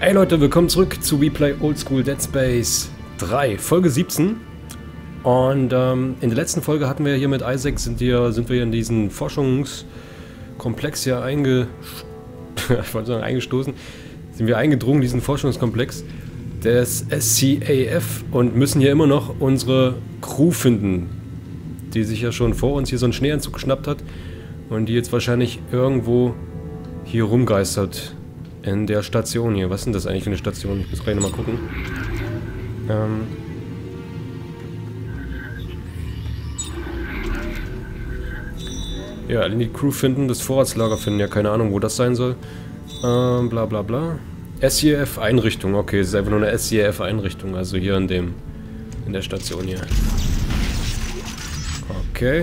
Hey Leute, willkommen zurück zu We Play Old School Dead Space 3, Folge 17. Und in der letzten Folge hatten wir hier mit Isaac, sind wir in diesen Forschungskomplex hier eingestoßen. Sind wir eingedrungen, diesen Forschungskomplex des SCAF, und müssen hier immer noch unsere Crew finden, die sich ja schon vor uns hier so einen Schneeanzug geschnappt hat und die jetzt wahrscheinlich irgendwo hier rumgeistert in der Station hier. Was ist denn das eigentlich für eine Station? Ich muss gleich nochmal gucken. Ja, die Crew finden, das Vorratslager finden. Ja, keine Ahnung, wo das sein soll. Bla bla bla. SCAF-Einrichtung. Okay, es ist einfach nur eine SCAF-Einrichtung. Also hier in der Station hier. Okay.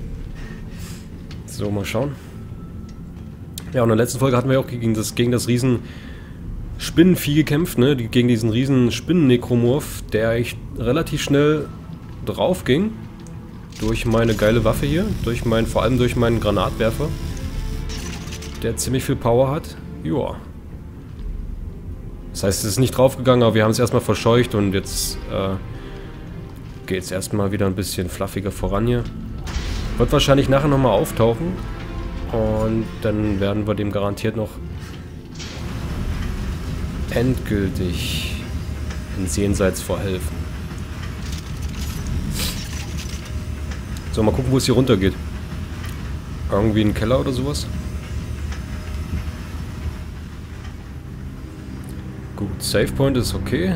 So, mal schauen. Ja, und in der letzten Folge hatten wir auch gegen das riesen Spinnenvieh gekämpft, ne? Gegen diesen riesen Spinnen-Nekromorph, der echt relativ schnell drauf ging. Durch meine geile Waffe hier. Vor allem durch meinen Granatwerfer. Der ziemlich viel Power hat. Joa. Das heißt, es ist nicht draufgegangen, aber wir haben es erstmal verscheucht und jetzt geht es erstmal wieder ein bisschen fluffiger voran hier. Wird wahrscheinlich nachher nochmal auftauchen. Und dann werden wir dem garantiert noch endgültig ins Jenseits verhelfen. So, mal gucken, wo es hier runter geht. Irgendwie ein Keller oder sowas? Gut, Save Point ist okay.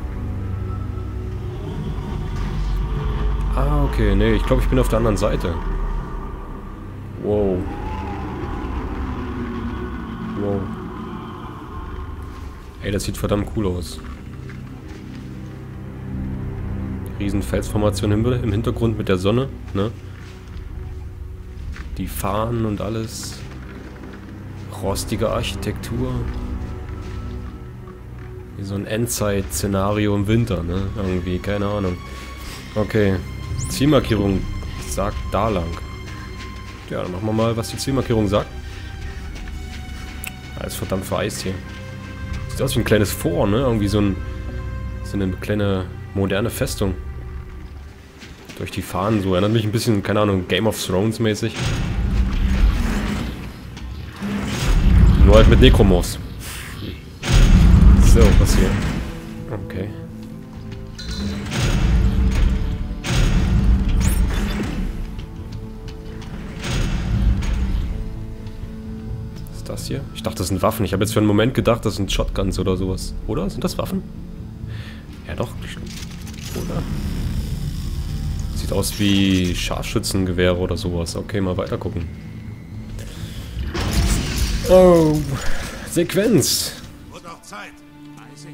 Ah, okay, nee, ich glaube, ich bin auf der anderen Seite. Wow. Wow. Ey, das sieht verdammt cool aus. Riesen Felsformation im Hintergrund mit der Sonne, ne? Die Fahnen und alles. Rostige Architektur. Wie so ein Endzeit-Szenario im Winter, ne? Irgendwie, keine Ahnung. Okay. Zielmarkierung sagt da lang. Ja, dann machen wir mal, was die Zielmarkierung sagt. Alles verdammt vereist hier. Sieht aus wie ein kleines Fort, ne? Irgendwie so eine kleine moderne Festung. Durch die Fahnen so. Erinnert mich ein bisschen, keine Ahnung, Game of Thrones mäßig. Nur halt mit Nekromorphs. So, was hier? Okay. Das hier? Ich dachte, das sind Waffen. Ich habe jetzt für einen Moment gedacht, das sind Shotguns oder sowas. Oder? Sind das Waffen? Ja doch. Oder? Sieht aus wie Scharfschützengewehre oder sowas. Okay, mal weiter gucken. Oh. Sequenz. Wird auch Zeit. Isaac.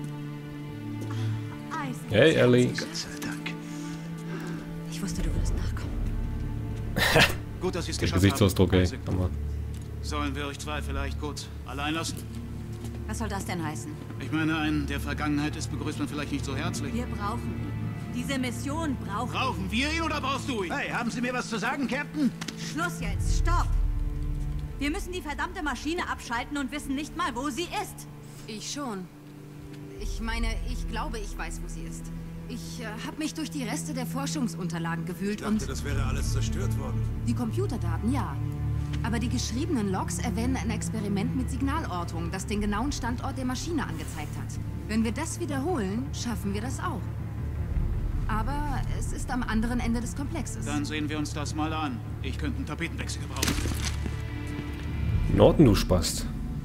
Hey, Ellie. Gott sei Dank. Ich wusste, du würdest nachkommen. Gut, dass Sie es Der geschafft Gesichtsausdruck, haben. ey. Isaac. Sollen wir euch zwei vielleicht kurz allein lassen? Was soll das denn heißen? Ich meine, einen, der Vergangenheit ist, begrüßt man vielleicht nicht so herzlich. Wir brauchen ihn. Diese Mission braucht Brauchen wir ihn oder brauchst du ihn? Hey, haben Sie mir was zu sagen, Captain? Schluss jetzt. Stopp. Wir müssen die verdammte Maschine abschalten und wissen nicht mal, wo sie ist. Ich schon. Ich meine, ich glaube, ich weiß, wo sie ist. Ich habe mich durch die Reste der Forschungsunterlagen gewühlt und... Das wäre alles zerstört worden. Die Computerdaten, ja. Aber die geschriebenen Logs erwähnen ein Experiment mit Signalortung, das den genauen Standort der Maschine angezeigt hat. Wenn wir das wiederholen, schaffen wir das auch. Aber es ist am anderen Ende des Komplexes. Dann sehen wir uns das mal an. Ich könnte einen Tapetenwechsel gebrauchen. Norton, du Spast.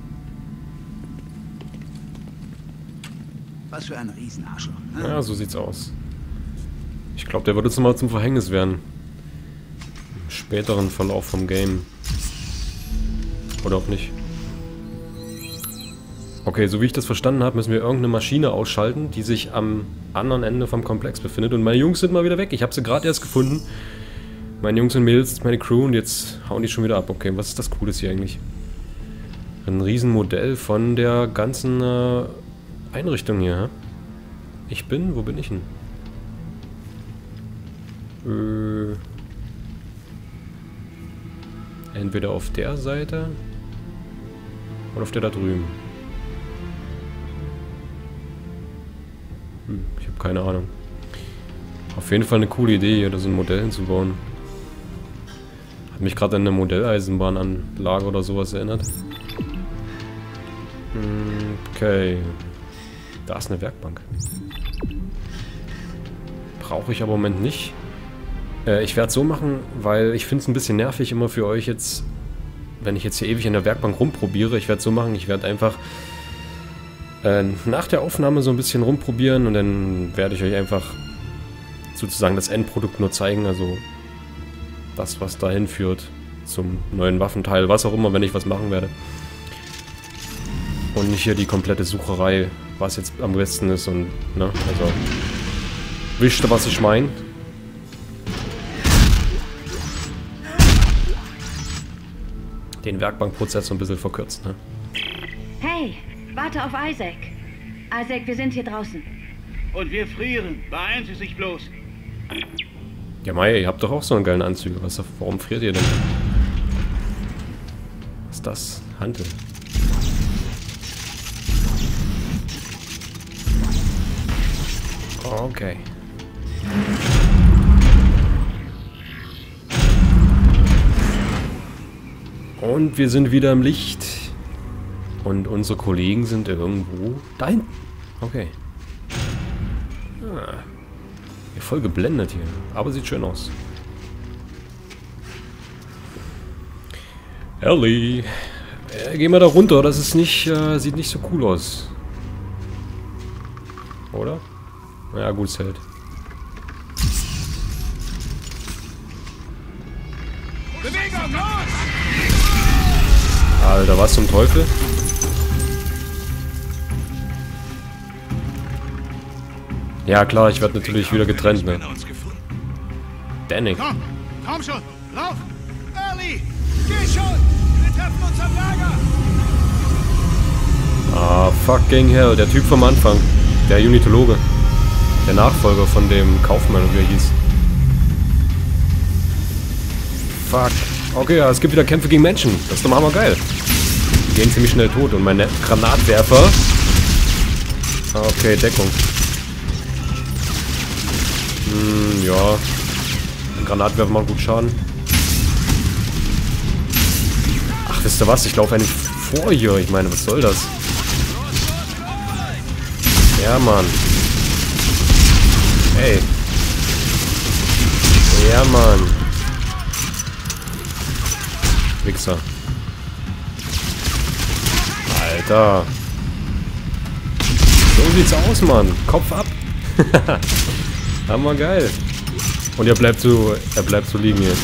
Was für ein Riesenarschloch. Ne? Ja, so sieht's aus. Ich glaube, der wird jetzt nochmal zum Verhängnis werden. Im späteren Verlauf vom Game. Oder auch nicht. Okay, so wie ich das verstanden habe, müssen wir irgendeine Maschine ausschalten, die sich am anderen Ende vom Komplex befindet. Und meine Jungs sind mal wieder weg. Ich habe sie gerade erst gefunden. Meine Jungs und Mädels, meine Crew, und jetzt hauen die schon wieder ab. Okay, was ist das Cooles hier eigentlich? Ein Riesenmodell von der ganzen Einrichtung hier. Hä? Wo bin ich denn? Entweder auf der Seite oder auf der da drüben. Ich habe keine Ahnung. Auf jeden Fall eine coole Idee, hier da so ein Modell hinzubauen. Hat mich gerade an eine Modelleisenbahnanlage oder sowas erinnert. Okay. Da ist eine Werkbank. Brauche ich aber im Moment nicht. Ich werde es so machen, weil ich finde es ein bisschen nervig immer für euch jetzt, wenn ich jetzt hier ewig in der Werkbank rumprobiere. Ich werde es so machen, ich werde einfach nach der Aufnahme so ein bisschen rumprobieren und dann werde ich euch einfach sozusagen das Endprodukt nur zeigen, also das, was dahin führt zum neuen Waffenteil, was auch immer, wenn ich was machen werde. Und nicht hier die komplette Sucherei, was jetzt am besten ist und, ne, also, wisst ihr, was ich meine? Den Werkbankprozess so ein bisschen verkürzt, ne? Hey, warte auf Isaac. Isaac, wir sind hier draußen. Und wir frieren. Beeilen Sie sich bloß. Ja, Mai, ihr habt doch auch so einen geilen Anzug. Warum friert ihr denn? Was ist das? Hantel. Okay. Und wir sind wieder im Licht. Und unsere Kollegen sind irgendwo da hinten. Okay. Ah. Voll geblendet hier. Aber sieht schön aus. Ellie. Gehen wir da runter. Das ist nicht, sieht nicht so cool aus. Oder? Ja, gut, es hält. Bewegung, los! Alter, was zum Teufel? Ja klar, ich werde natürlich wieder getrennt, ne? Danny. Komm schon, lauf! Ellie, geh schon! Wir treffen uns am Lager! Ah, fucking hell, der Typ vom Anfang. Der Unitologe. Der Nachfolger von dem Kaufmann, wie er hieß. Fuck. Okay, ja, es gibt wieder Kämpfe gegen Menschen. Das ist doch hammergeil. Die gehen ziemlich schnell tot. Und mein Granatwerfer... Okay, Deckung. Ja. Ein Granatwerfer macht gut Schaden. Ach, wisst ihr was? Ich laufe eigentlich vor hier. Ich meine, was soll das? Ja, Mann. Ey. Ja, Mann. Wichser. Alter. So sieht's aus, Mann. Kopf ab. Hammer geil. Und er bleibt so liegen hier.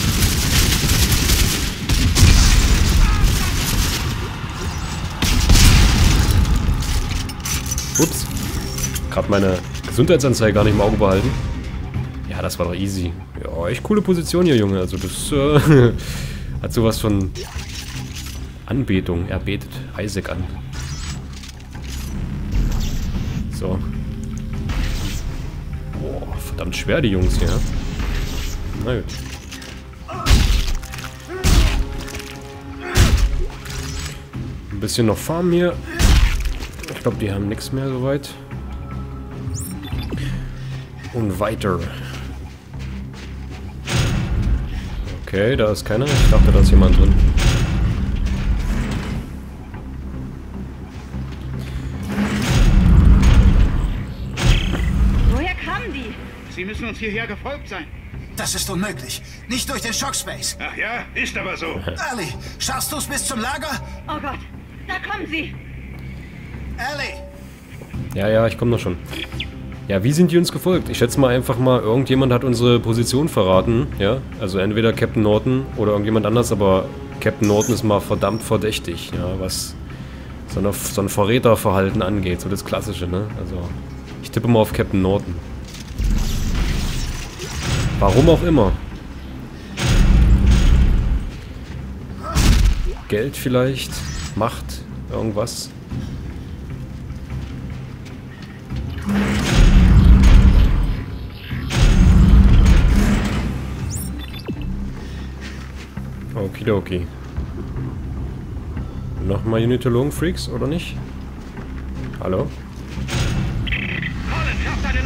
Ups. Gerade meine Gesundheitsanzeige gar nicht im Auge behalten. Ja, das war doch easy. Ja, echt coole Position hier, Junge. Also das hat sowas von Anbetung. Er betet Isaac an. So. Boah, verdammt schwer, die Jungs hier. Na gut. Ein bisschen noch farmen hier. Ich glaube, die haben nichts mehr soweit. Und weiter. Okay, da ist keiner. Ich dachte, da ist jemand drin. Woher kamen die? Sie müssen uns hierher gefolgt sein. Das ist unmöglich. Nicht durch den Shockspace. Ach ja, ist aber so. Ellie, schaffst du es bis zum Lager? Oh Gott, da kommen sie. Ellie! Ja, ich komme noch schon. Ja, wie sind die uns gefolgt? Ich schätze mal einfach mal, irgendjemand hat unsere Position verraten, ja? Also entweder Captain Norton oder irgendjemand anders, aber Captain Norton ist mal verdammt verdächtig, ja, was so ein Verräterverhalten angeht, so das Klassische, ne? Also, ich tippe mal auf Captain Norton. Warum auch immer. Geld vielleicht? Macht? Irgendwas? Okidoki. Nochmal Unitologen-Freaks, oder nicht? Hallo? Colin, schaff deine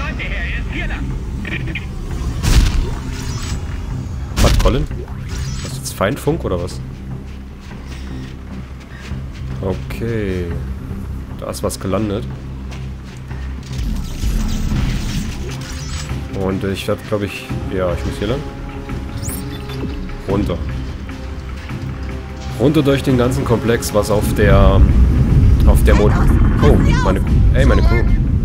Colin? Was ist jetzt Feindfunk oder was? Okay. Da ist was gelandet. Und ich werde, glaube ich... Ja, ich muss hier lang. Runter. Runter durch den ganzen Komplex, was auf der... Oh, meine Crew.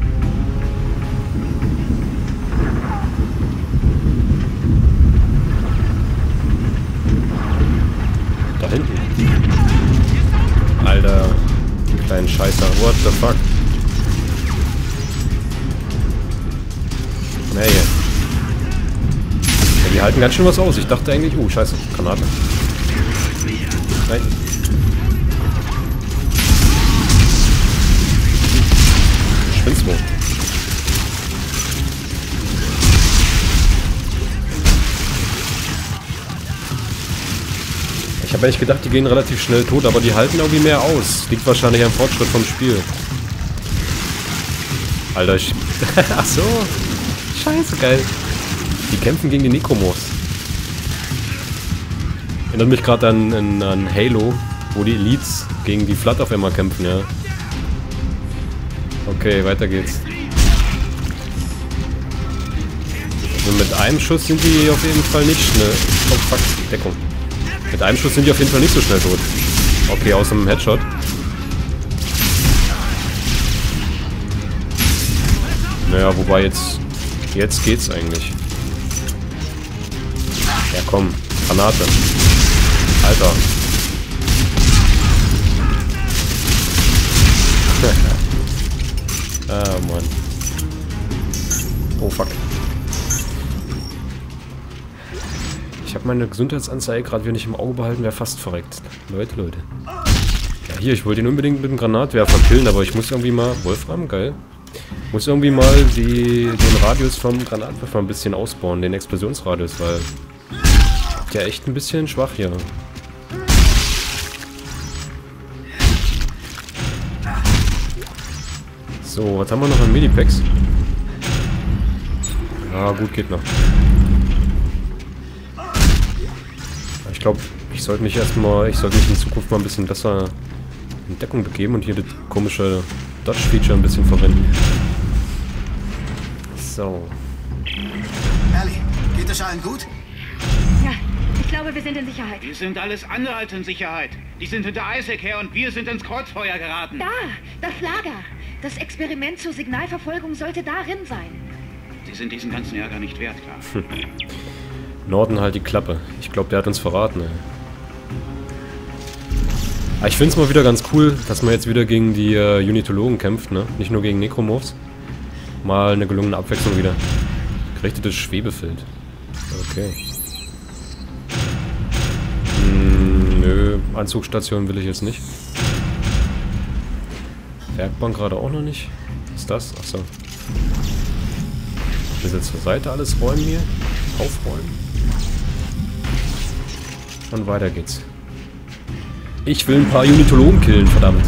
Da hinten. Alter, kleinen Scheißer. What the fuck? Nee. Ja, die halten ganz schön was aus. Ich dachte eigentlich, scheiße, Granate. Nein. Spinnst wo? Ich habe eigentlich gedacht, die gehen relativ schnell tot, aber die halten irgendwie mehr aus. Liegt wahrscheinlich am Fortschritt vom Spiel. Alter, ach so. Scheiße, geil. Die kämpfen gegen die Necromorphs. Erinnert mich gerade an Halo, wo die Elites gegen die Flood auf einmal kämpfen, ja. Okay, weiter geht's. Also mit einem Schuss sind die auf jeden Fall nicht schnell. Oh fuck, Deckung. Mit einem Schuss sind die auf jeden Fall nicht so schnell tot. Okay, aus einem Headshot. Naja, wobei jetzt geht's eigentlich. Ja komm, Granate. Alter. Ah, Mann. Oh, fuck. Ich habe meine Gesundheitsanzeige gerade wieder nicht im Auge behalten, wäre fast verreckt. Leute. Ja, hier, ich wollte ihn unbedingt mit dem Granatwerfer killen, aber ich muss irgendwie mal... Wolfram, geil. Muss irgendwie mal den Radius vom Granatwerfer ein bisschen ausbauen, den Explosionsradius, weil... Der echt ein bisschen schwach hier. So, was haben wir noch an Medipacks? Ja, gut, geht noch. Ich glaube, ich sollte mich in Zukunft mal ein bisschen besser in Deckung begeben und hier das komische Dodge-Feature ein bisschen verwenden. So. Ellie, geht es allen gut? Ja, ich glaube, wir sind in Sicherheit. Wir sind alles andere als in Sicherheit. Die sind hinter Isaac her und wir sind ins Kreuzfeuer geraten. Da, das Lager. Das Experiment zur Signalverfolgung sollte darin sein. Sie sind diesen ganzen Ärger nicht wert, klar. Norden halt die Klappe. Ich glaube, der hat uns verraten, ey. Aber ich finde es mal wieder ganz cool, dass man jetzt wieder gegen die Unitologen kämpft, ne? Nicht nur gegen Necromorphs. Mal eine gelungene Abwechslung wieder. Gerichtetes Schwebefeld. Okay. Nö, Anzugsstation will ich jetzt nicht. Werkbank gerade auch noch nicht. Was ist das? Achso. Wir sind zur Seite alles räumen hier. Aufräumen. Und weiter geht's. Ich will ein paar Unitologen killen, verdammt.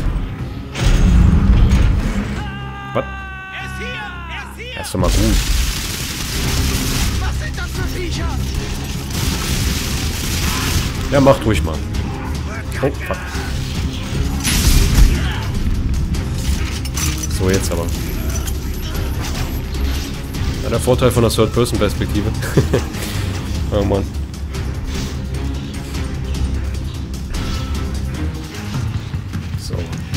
Was? Er ist doch mal gut. Was sind das für Viecher? Ja, macht ruhig mal. Oh, fuck. So, jetzt aber. Ja, der Vorteil von der Third-Person-Perspektive. Oh Mann. So.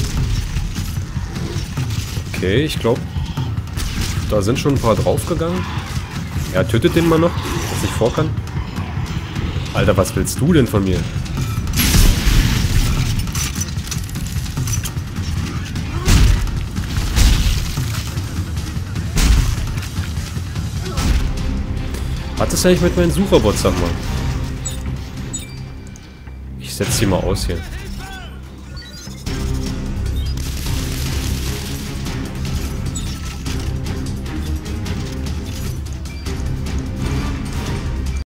Okay, ich glaube, da sind schon ein paar draufgegangen. Ja, tötet den mal noch, dass ich vor kann. Alter, was willst du denn von mir? Was ist eigentlich mit meinen Sucherbots, sag mal? Ich setze sie mal aus hier.